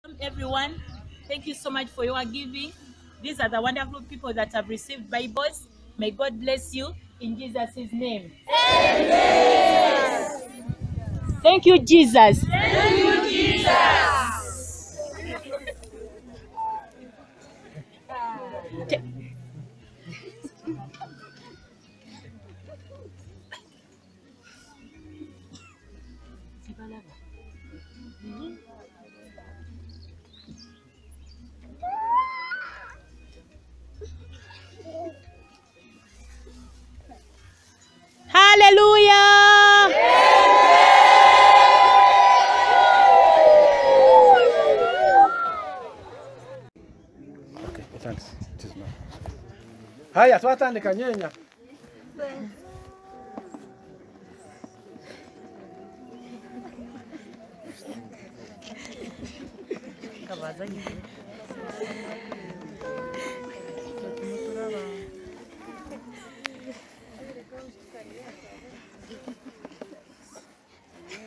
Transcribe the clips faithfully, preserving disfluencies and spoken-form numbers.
Everyone, thank you so much for your giving. These are the wonderful people that have received Bibles. May God bless you in Jesus' name. Amen. Thank you, Jesus. Thank you, Jesus. Hallelujah. Okay, thanks. It is now. Haya, twatandika nyenya.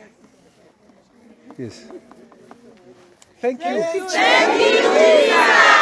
Yes. Thank you. Thank you, Jesus.